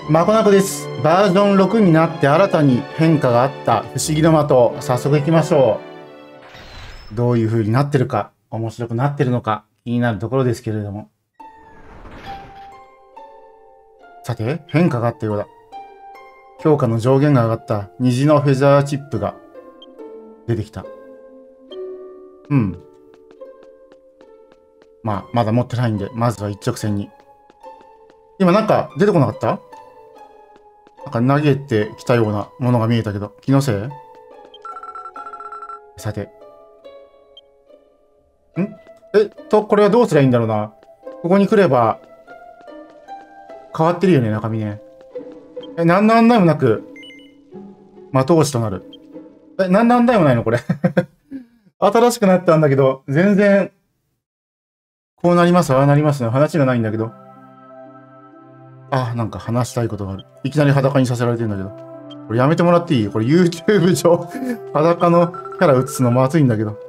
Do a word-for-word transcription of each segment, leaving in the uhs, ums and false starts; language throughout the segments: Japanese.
まこなこです。バージョンろくになって新たに変化があった不思議の的、早速行きましょう。どういう風になってるか、面白くなってるのか、気になるところですけれども。さて、変化があったようだ。強化の上限が上がった虹のフェザーチップが出てきた。うん。まあ、まだ持ってないんで、まずは一直線に。今なんか出てこなかった？なんか投げてきたようなものが見えたけど、気のせい？さて。んえっと、これはどうすりゃいいんだろうな。ここに来れば、変わってるよね、中身ね。え、何の案内もなく、的押しとなる。え、何の案内もないのこれ。新しくなったんだけど、全然、こうなります、ああなりますね。話がないんだけど。あ、なんか話したいことがある。いきなり裸にさせられてんだけど。これやめてもらっていい？これ YouTube 上、裸のキャラ映すのまずいんだけど。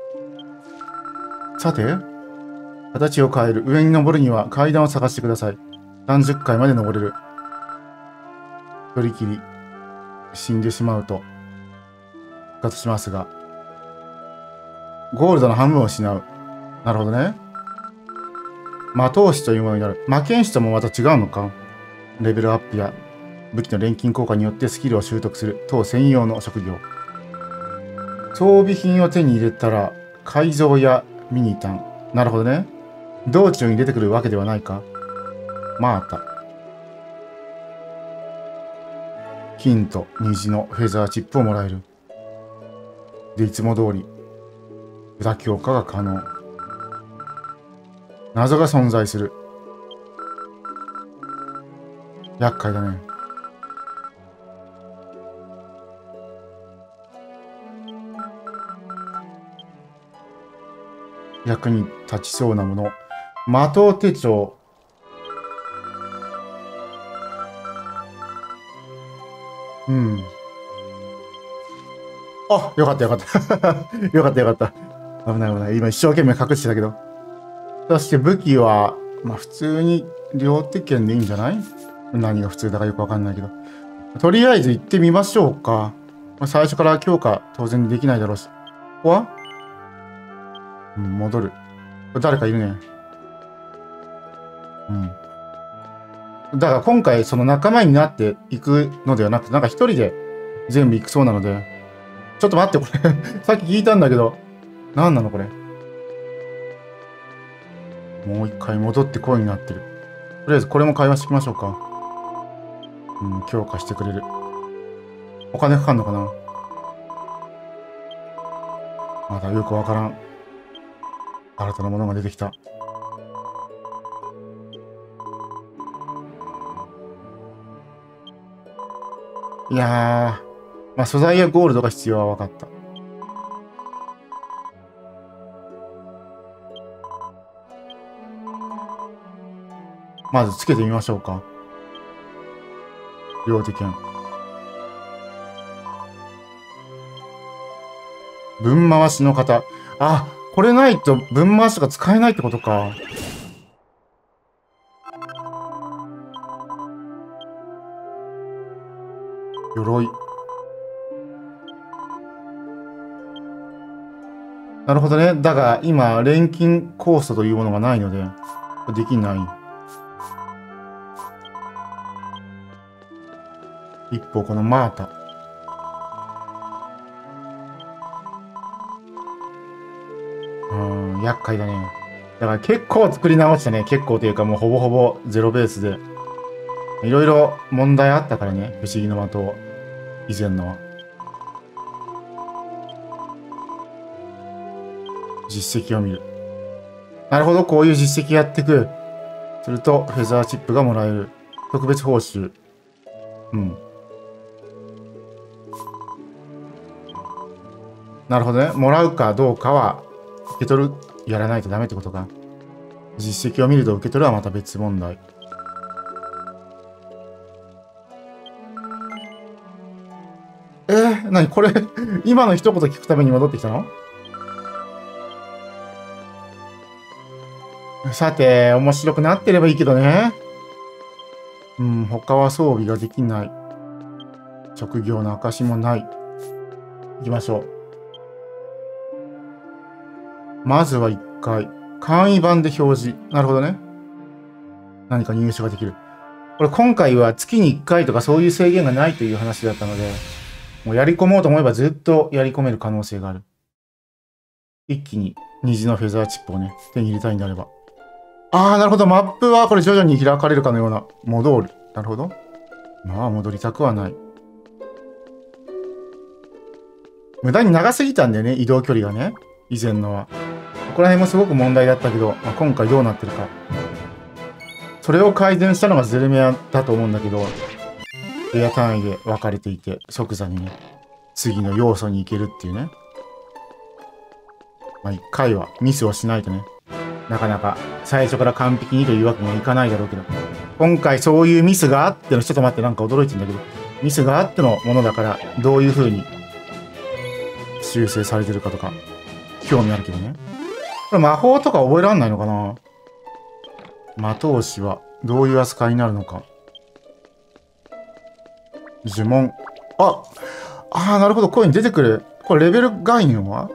さて、形を変える。上に登るには階段を探してください。さんじゅっかいまで登れる。一人きり、死んでしまうと、復活しますが、ゴールドの半分を失う。なるほどね。的押しというものになる。魔剣士ともまた違うのか。レベルアップや武器の錬金効果によってスキルを習得する当専用の職業。装備品を手に入れたら改造やミニタン。なるほどね。道中に出てくるわけではないか。まああった。金と虹のフェザーチップをもらえる。で、いつも通り裏強化が可能。謎が存在する。厄介だね。役に立ちそうなもの。的手帳。うん。あ、よかったよかった。よかったよかった。危ない危ない。今一生懸命隠してたけど。そして武器は、まあ普通に両手剣でいいんじゃない？何が普通だかよくわかんないけど。とりあえず行ってみましょうか。まあ、最初から強化当然できないだろうし。ここは？うん、戻る。誰かいるね。うん。だから今回その仲間になっていくのではなくて、なんか一人で全部行くそうなので。ちょっと待って、これさっき聞いたんだけど。何なのこれ。もう一回戻ってこいになってる。とりあえずこれも会話していきましょうか。うん、強化してくれる。お金かかんのかな？まだよくわからん。新たなものが出てきた。いやー、まあ素材やゴールドが必要は分かった。まずつけてみましょうか。両手剣。分回しの型。あ、これないと分回しとか使えないってことか。鎧。なるほどね。だが今、錬金コーストというものがないので、できない。一方、このマータ。うーん、厄介だね。だから結構作り直したね。結構というかもうほぼほぼゼロベースで。いろいろ問題あったからね。不思議の的を。以前のは。実績を見る。なるほど、こういう実績やっていく。すると、フェザーチップがもらえる。特別報酬。うん。なるほどね。もらうかどうかは、受け取る、やらないとダメってことか。実績を見ると受け取るはまた別問題。えー、なにこれ、今の一言聞くために戻ってきたの？さて、面白くなってればいいけどね。 うん、他は装備ができない。職業の証もない。行きましょう。まずは一回、簡易版で表示。なるほどね。何か入手ができる。これ今回は月にいっかいとかそういう制限がないという話だったので、もうやり込もうと思えばずっとやり込める可能性がある。一気に虹のフェザーチップをね、手に入れたいんであれば。ああ、なるほど。マップはこれ徐々に開かれるかのような。戻る。なるほど。まあ、戻りたくはない。無駄に長すぎたんだよね、移動距離がね。以前のは。ここら辺もすごく問題だったけど、まあ、今回どうなってるか。それを改善したのがゼルメアだと思うんだけど、エア単位で分かれていて、即座にね、次の要素に行けるっていうね。まあ、一回はミスをしないとね、なかなか最初から完璧にというわけにはいかないだろうけど、今回そういうミスがあっての、ちょっと待ってなんか驚いてんだけど、ミスがあってのものだから、どういう風に修正されてるかとか、興味あるけどね。これ魔法とか覚えらんないのかな？魔導士はどういう扱いになるのか。呪文。あああ、なるほど。こういうの出てくる。これレベル概念は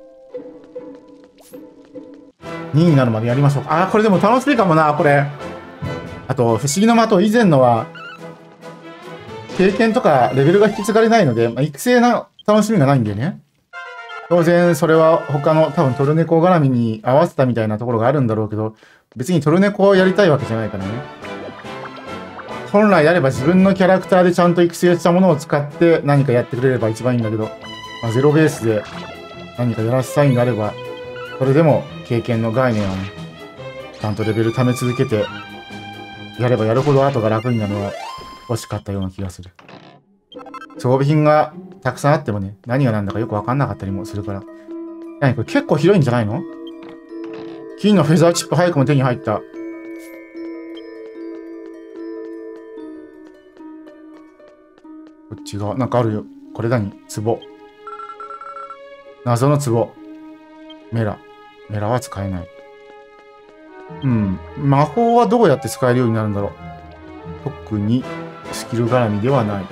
にになるまでやりましょうか。ああ、これでも楽しいかもな、これ。あと、不思議の的以前のは、経験とかレベルが引き継がれないので、まあ、育成の楽しみがないんだよね。当然、それは他の多分トルネコ絡みに合わせたみたいなところがあるんだろうけど、別にトルネコをやりたいわけじゃないからね。本来であれば自分のキャラクターでちゃんと育成したものを使って何かやってくれれば一番いいんだけど、まあ、ゼロベースで何かやらせたいんであれば、それでも経験の概念はね、ちゃんとレベル貯め続けて、やればやるほど後が楽になるのは欲しかったような気がする。装備品がたくさんあってもね、何が何だかよくわかんなかったりもするから。何これ結構広いんじゃないの？金のフェザーチップ早くも手に入った。こっち側、なんかあるよ。これ何？壺。謎の壺。メラ。メラは使えない。うん。魔法はどうやって使えるようになるんだろう。特にスキル絡みではない。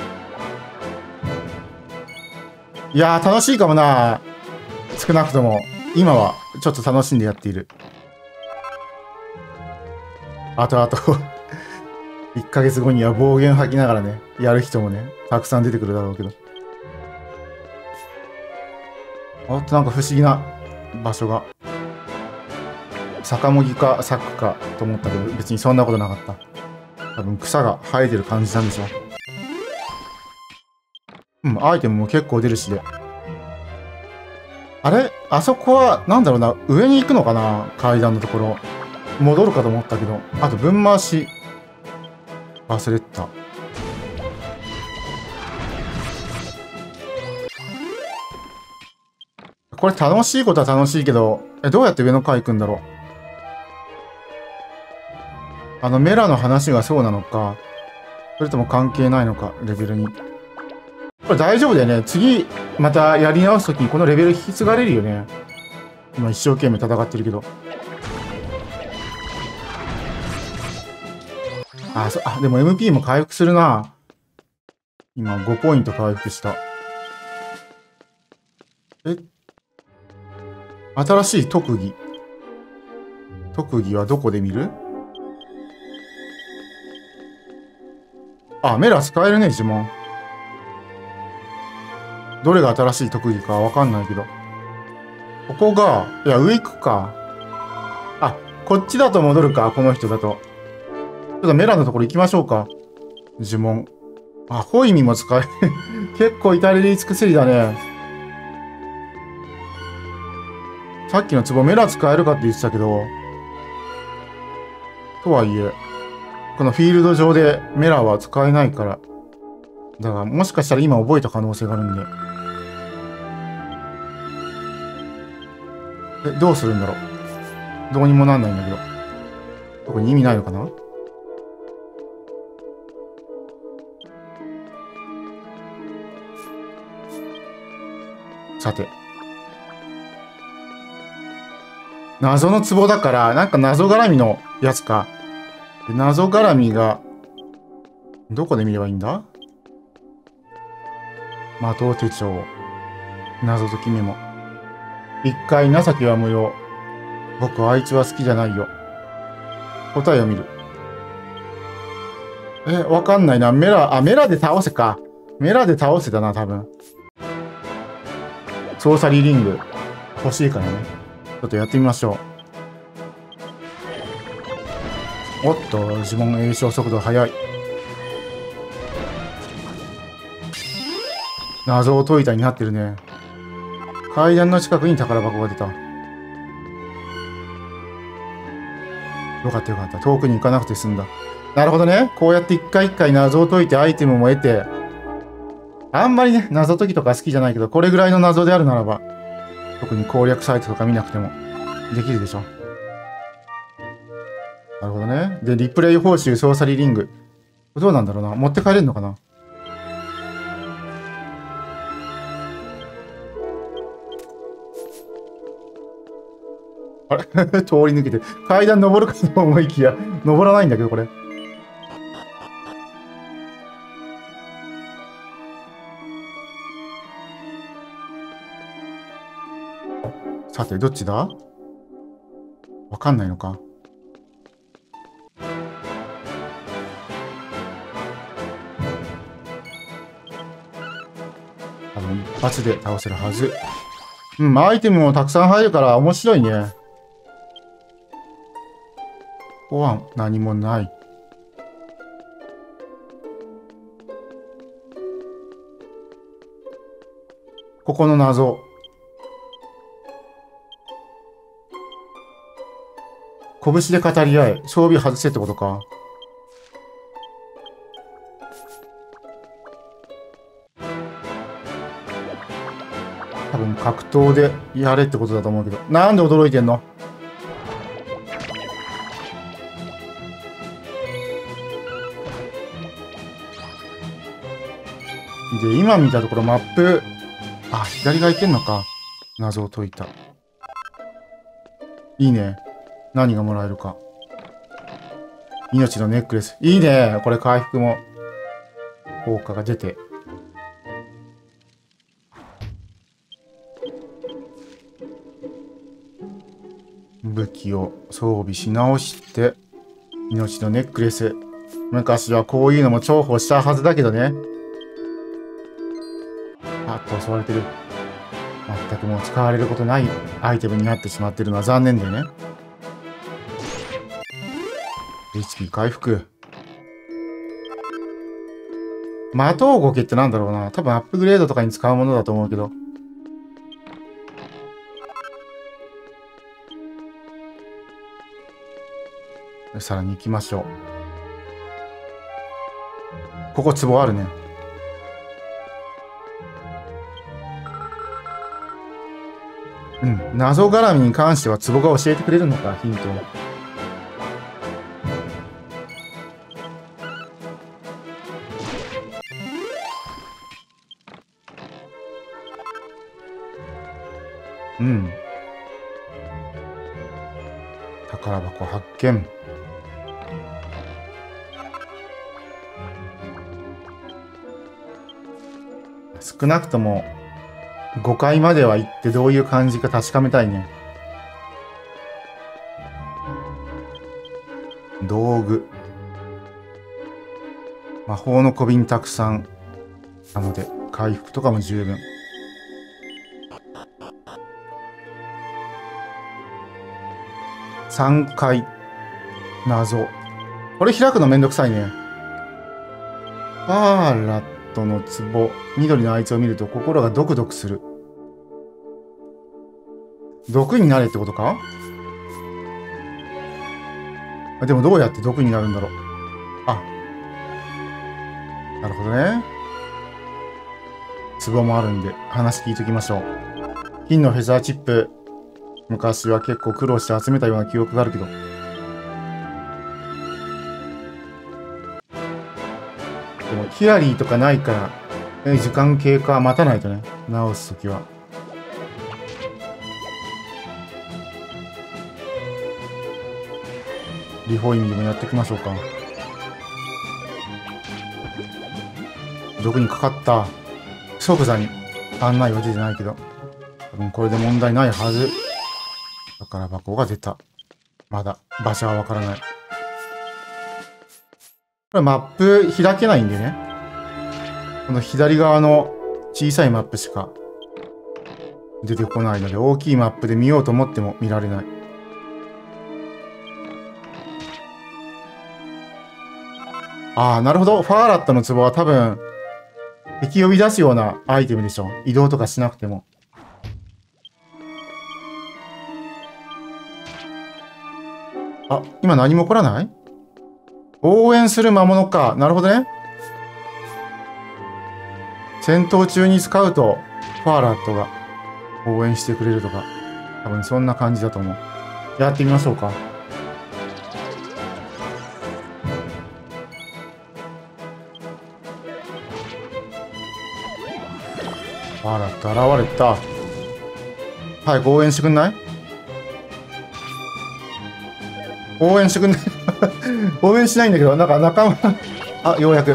いやー、楽しいかもな。少なくとも、今はちょっと楽しんでやっている。あとあといっかげつごには暴言吐きながらね、やる人もね、たくさん出てくるだろうけど。あとなんか不思議な場所が。坂もぎかサックかと思ったけど、別にそんなことなかった。多分草が生えてる感じなんでしょう。うん、アイテムも結構出るしで。あれあそこは、なんだろうな、上に行くのかな階段のところ。戻るかと思ったけど。あと、分回し。忘れてた。これ楽しいことは楽しいけど、え、どうやって上の階行くんだろう。あのメラの話がそうなのか、それとも関係ないのか、レベルに。これ大丈夫だよね。次、またやり直すときにこのレベル引き継がれるよね。今一生懸命戦ってるけど。あ、そ、あ、でも エムピー も回復するな。今ごポイント回復した。え、新しい特技。特技はどこで見る？あ、メラ使えるね、呪文。どれが新しい特技かわかんないけど。ここが、いや、上行くか。あ、こっちだと戻るか、この人だと。ちょっとメラのところ行きましょうか。呪文。あ、ホイミも使える。結構至れり尽くせりだね。さっきの壺メラ使えるかって言ってたけど。とはいえ、このフィールド上でメラは使えないから。だからもしかしたら今覚えた可能性があるんで。え、どうするんだろう。どうにもなんないんだけど。特に意味ないのかな。さて。謎の壺だから、なんか謎絡みのやつか。で謎絡みがどこで見ればいいんだ？魔導手帳。謎解きメモ。一回情けは無用。僕はあいつは好きじゃないよ。答えを見る。え、わかんないな。メラ、あ、メラで倒せか。メラで倒せたな、多分。ソーサリーリング。欲しいからね。ちょっとやってみましょう。おっと、呪文詠唱速度速い。謎を解いたになってるね。階段の近くに宝箱が出た。よかったよかった。遠くに行かなくて済んだ。なるほどね。こうやって一回一回謎を解いてアイテムも得て、あんまりね、謎解きとか好きじゃないけど、これぐらいの謎であるならば、特に攻略サイトとか見なくてもできるでしょ。なるほどね。で、リプレイ報酬、ソーサリーリング。どうなんだろうな。持って帰れるのかな？あれ通り抜けて、階段登るかと思いきや、登らないんだけど、これ。さて、どっちだ？わかんないのか。多分一発で倒せるはず。うん、アイテムもたくさん入るから面白いね。ここは何もない。ここの謎。拳で語り合え。装備外せってことか。多分格闘でやれってことだと思うけど。なんで驚いてんの？で、今見たところマップ、あ、左側行けんのか。謎を解いた。いいね。何がもらえるか。命のネックレス。いいね。これ回復も効果が出て。武器を装備し直して、命のネックレス。昔はこういうのも重宝したはずだけどね。あっと襲われてる。全くもう使われることないアイテムになってしまってるのは残念だよね。エイチピー 回復。的動けってなんだろうな。多分アップグレードとかに使うものだと思うけど。さらに行きましょう。ここ壺あるね。うん。謎絡みに関しては壺が教えてくれるのか、ヒントを。うん。宝箱発見。少なくともごかいまでは行ってどういう感じか確かめたいね。道具。魔法の小瓶たくさん。なので回復とかも十分。さんかい謎。これ開くのめんどくさいね。パーラットの壺。緑のあいつを見ると心がドクドクする。毒になれってことか？でもどうやって毒になるんだろう。あ。なるほどね。壺もあるんで話聞いときましょう。金のフェザーチップ。昔は結構苦労して集めたような記憶があるけど。でも、キアリーとかないから、時間経過待たないとね。直すときは。リホインでもやっていきましょうか。 毒にかかった即座に案内は出てないけど、多分これで問題ないはず。宝箱が出た。まだ場所はわからない。これマップ開けないんでね。この左側の小さいマップしか出てこないので、大きいマップで見ようと思っても見られない。ああ、なるほど。ファーラットの壺は多分、敵呼び出すようなアイテムでしょ。移動とかしなくても。あ、今何も起こらない？応援する魔物か。なるほどね。戦闘中に使うと、ファーラットが応援してくれるとか。多分そんな感じだと思う。やってみましょうか。ファーラット現れた。早く応援してくんない？応援してくんない応援しないんだけど、なんか仲間あ、ようやく。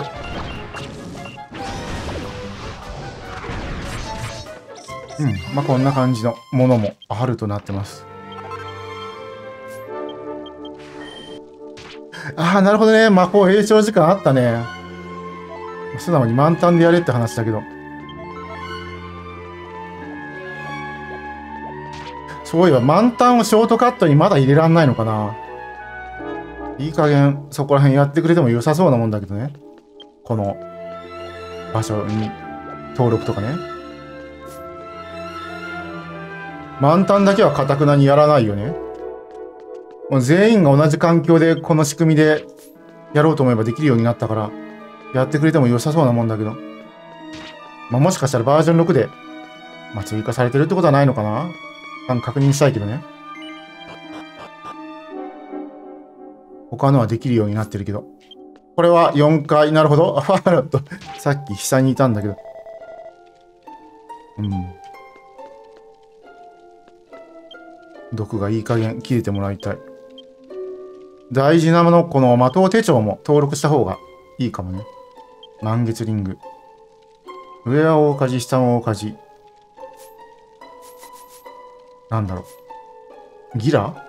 うん。まあ、こんな感じのものもあるとなってます。ああ、なるほどね。魔法詠唱時間あったね。素直に満タンでやれって話だけど。そういえば満タンをショートカットにまだ入れらんないのかな。いい加減そこら辺やってくれても良さそうなもんだけどね。この場所に登録とかね。満タンだけはかたくなにやらないよね。もう全員が同じ環境でこの仕組みでやろうと思えばできるようになったから、やってくれても良さそうなもんだけど。まあ、もしかしたらバージョンろくで、まあ、追加されてるってことはないのかな。確認したいけどね。他のはできるようになってるけど。これはよんかい。なるほど。ファーラット。さっき下にいたんだけど。うん。毒がいい加減切れてもらいたい。大事なもの、この魔刀手帳も登録した方がいいかもね。満月リング。上は大火事、下も大火事。なんだろう。ギラ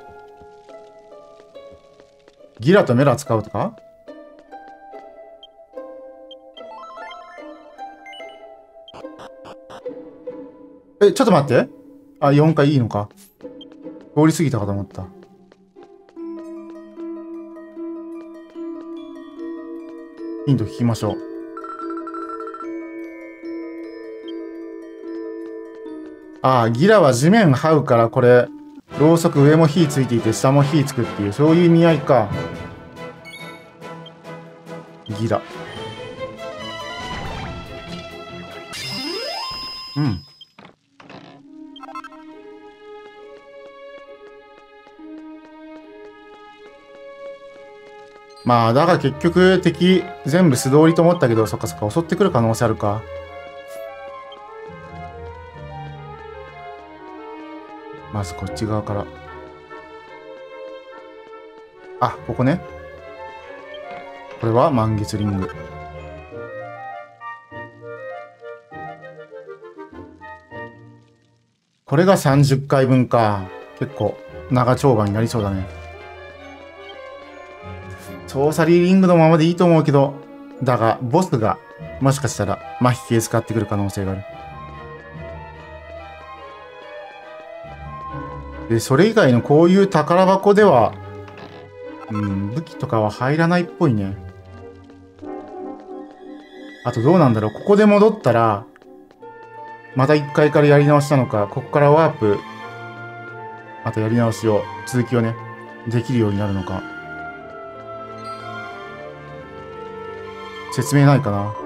ギラとメラ使うとか？え、ちょっと待って。あ、よんかいいいのか。通り過ぎたかと思った。ヒント聞きましょう。ああ、ギラは地面這うから、これ、ろうそく上も火ついていて、下も火つくっていう、そういう意味合いか。ギラ。うん。まあ、だが結局、敵、全部素通りと思ったけど、そっかそっか、襲ってくる可能性あるか。まずこっち側から。あ、ここね。これは満月リング。これがさんじゅっかいぶんか。結構長丁場になりそうだね。ソーサリーリングのままでいいと思うけど、だがボスがもしかしたら麻痺系使ってくる可能性がある。で、それ以外のこういう宝箱では、うん、武器とかは入らないっぽいね。あとどうなんだろう。ここで戻ったら、またいっかいからやり直したのか、ここからワープ、あとやり直しを、続きをね、できるようになるのか。説明ないかな。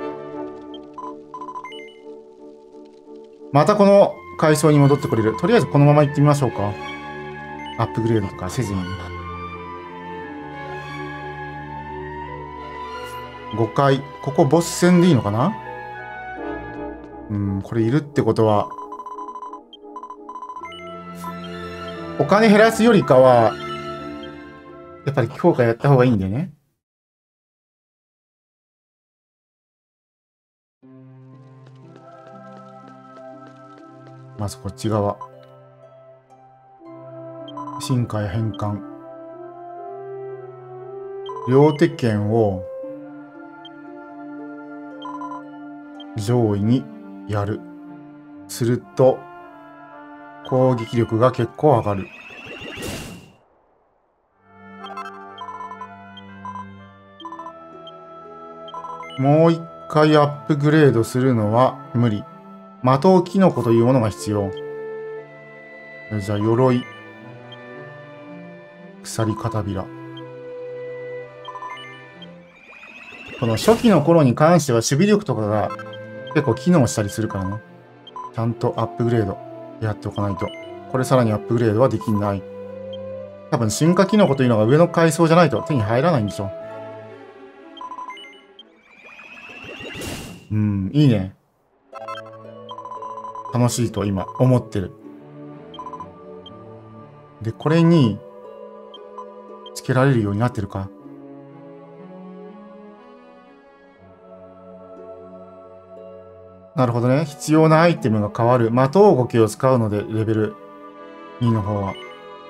またこの階層に戻ってこれる。とりあえずこのまま行ってみましょうか。アップグレードとかせずに。ごかい。ここボス戦でいいのかな？うん、これいるってことは、お金減らすよりかは、やっぱり強化やった方がいいんだよね。 まずこっち側。進化や変換。両手剣を上位にやる。すると、攻撃力が結構上がる。もう一回アップグレードするのは無理。魔導キノコというものが必要。じゃあ、鎧。鎖片びら。この初期の頃に関しては守備力とかが結構機能したりするからね。ちゃんとアップグレードやっておかないと。これさらにアップグレードはできない。多分進化キノコというのが上の階層じゃないと手に入らないんでしょ。うん、いいね。楽しいと今思ってる。で、これにつけられるようになってるか。なるほどね。必要なアイテムが変わる。的動きを使うので、レベルにの方は。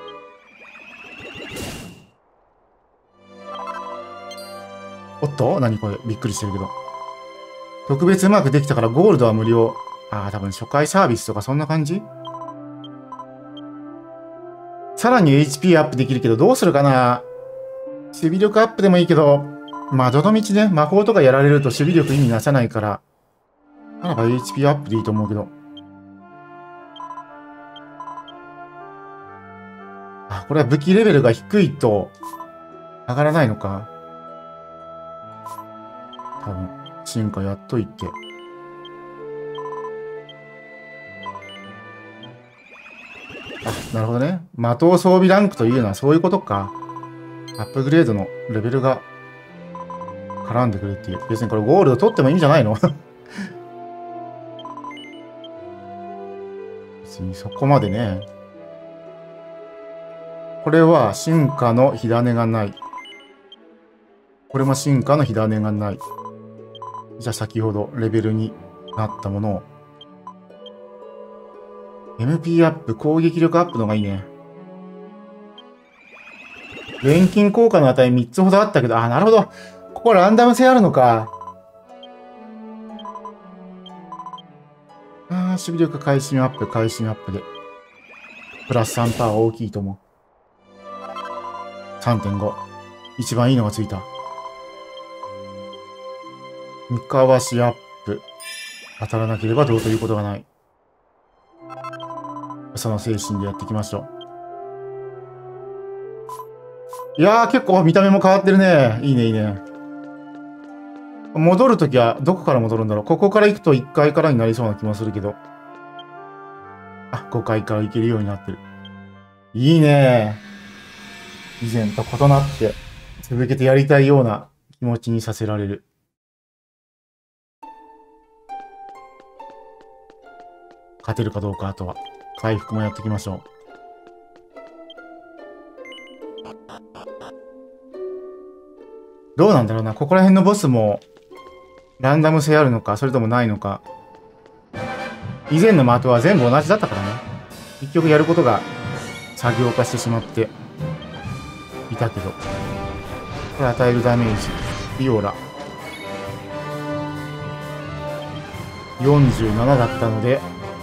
おっと何これびっくりしてるけど。特別うまくできたからゴールドは無料。ああ、多分初回サービスとかそんな感じ？さらに エイチピー アップできるけど、どうするかな？守備力アップでもいいけど、まあ、どの道ね、魔法とかやられると守備力意味なさないから、ならば エイチピー アップでいいと思うけど。あ、これは武器レベルが低いと上がらないのか。多分、進化やっといて。あ、なるほどね。的装備ランクというのはそういうことか。アップグレードのレベルが絡んでくるっていう。別にこれゴールド取ってもいいんじゃないの？別にそこまでね。これは進化の火種がない。これも進化の火種がない。じゃあ先ほどレベルになったものを。エムピー アップ、攻撃力アップのがいいね。錬金効果の値みっつほどあったけど、あ、なるほど。ここランダム性あるのか。ああ、守備力会心アップ、会心アップで。プラス さんパーセント 大きいと思う。さんてんご。一番いいのがついた。三かわしアップ。当たらなければどうということがない。その精神でやっていきましょう。いやー、結構見た目も変わってるね。いいね、いいね。戻るときは、どこから戻るんだろう。ここから行くといっかいからになりそうな気もするけど。あ、ごかいから行けるようになってる。いいね。以前と異なって、続けてやりたいような気持ちにさせられる。勝てるかどうか、あとは。回復もやっていきましょう。どうなんだろうな。ここら辺のボスも、ランダム性あるのか、それともないのか。以前の的は全部同じだったからね。結局やることが作業化してしまっていたけど。これ与えるダメージ。ビオラ。よんじゅうななだったので、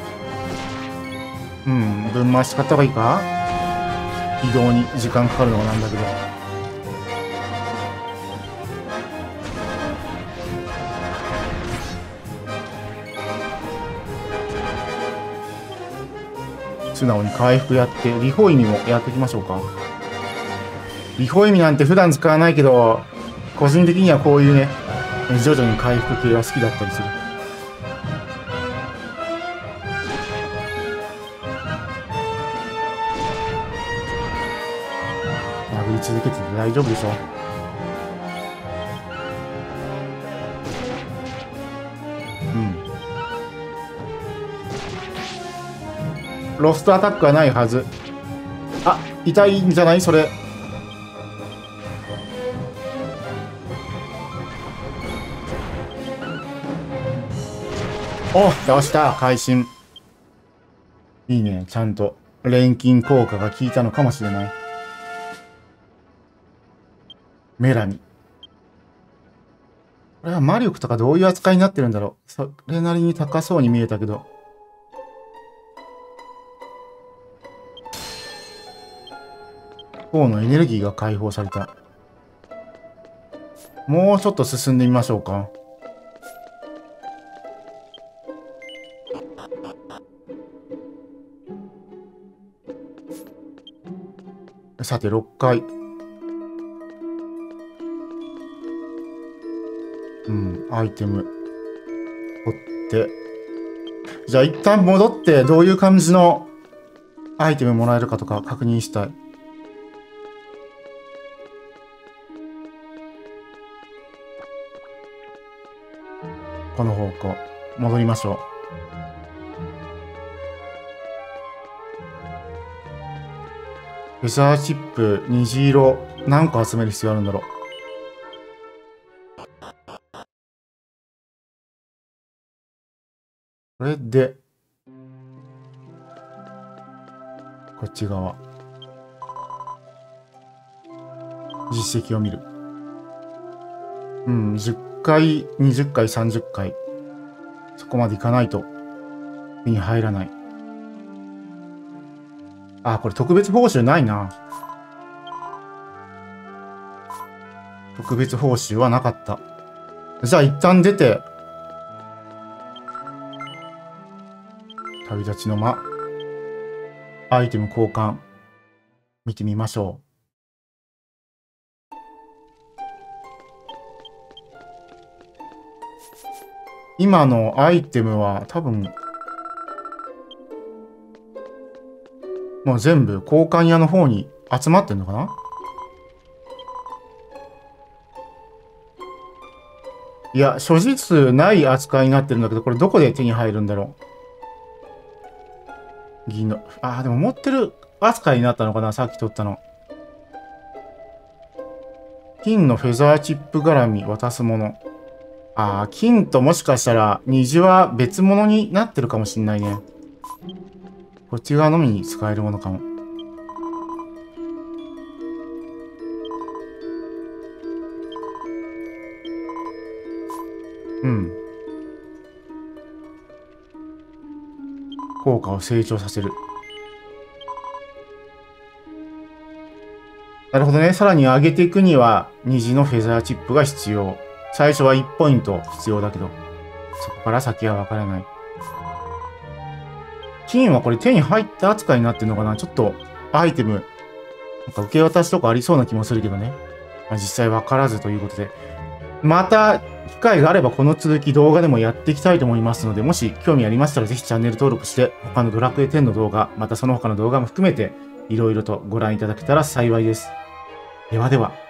うん、分回し買った方がいいか？移動に時間かかるのがなんだけど。素直に回復やって、リホイミもやっていきましょうか。リホイミなんて普段使わないけど、個人的にはこういうね、徐々に回復系は好きだったりする。殴り続けてて大丈夫でしょ。ロストアタックはないはず。あ、痛いんじゃないそれ。 お、よした、会心。いいね、ちゃんと錬金効果が効いたのかもしれない。メラミ。これは魔力とかどういう扱いになってるんだろう。それなりに高そうに見えたけど。方のエネルギーが解放された。もうちょっと進んでみましょうか。さて、ろっかい。うん、アイテム。取って。じゃあ、一旦戻って、どういう感じのアイテムもらえるかとか確認したい。この方向。戻りましょう。フェザーチップ、虹色、何個集める必要あるんだろう。これで、こっち側。実績を見る。うん、じゅっかい、にじゅっかい、さんじゅっかい。そこまでいかないと手に入らない。あ、これ特別報酬ないな。特別報酬はなかった。じゃあ一旦出て、旅立ちの間、アイテム交換、見てみましょう。今のアイテムは多分、もう全部交換屋の方に集まってんのかな？いや、所持数ない扱いになってるんだけど、これどこで手に入るんだろう。銀の、ああ、でも持ってる扱いになったのかな、さっき取ったの。金のフェザーチップ絡み渡すもの。ああ、金ともしかしたら虹は別物になってるかもしんないね。こっち側のみに使えるものかも。うん。効果を成長させる。なるほどね。さらに上げていくには虹のフェザーチップが必要。最初はいちポイント必要だけど、そこから先はわからない。金はこれ手に入った扱いになってるのかな？ちょっとアイテム、なんか受け渡しとかありそうな気もするけどね。まあ、実際わからずということで。また機会があればこの続き動画でもやっていきたいと思いますので、もし興味ありましたらぜひチャンネル登録して、他のドラクエテンの動画、またその他の動画も含めて、いろいろとご覧いただけたら幸いです。ではでは。